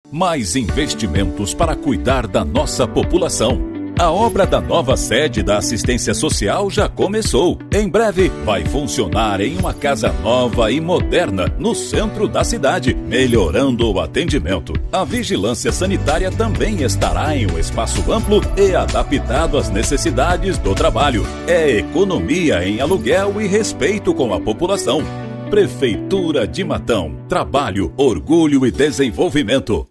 Mais investimentos para cuidar da nossa população. A obra da nova sede da Assistência Social já começou. Em breve, vai funcionar em uma casa nova e moderna no centro da cidade, melhorando o atendimento. A vigilância sanitária também estará em um espaço amplo e adaptado às necessidades do trabalho. É economia em aluguel e respeito com a população. Prefeitura de Matão. Trabalho, orgulho e desenvolvimento.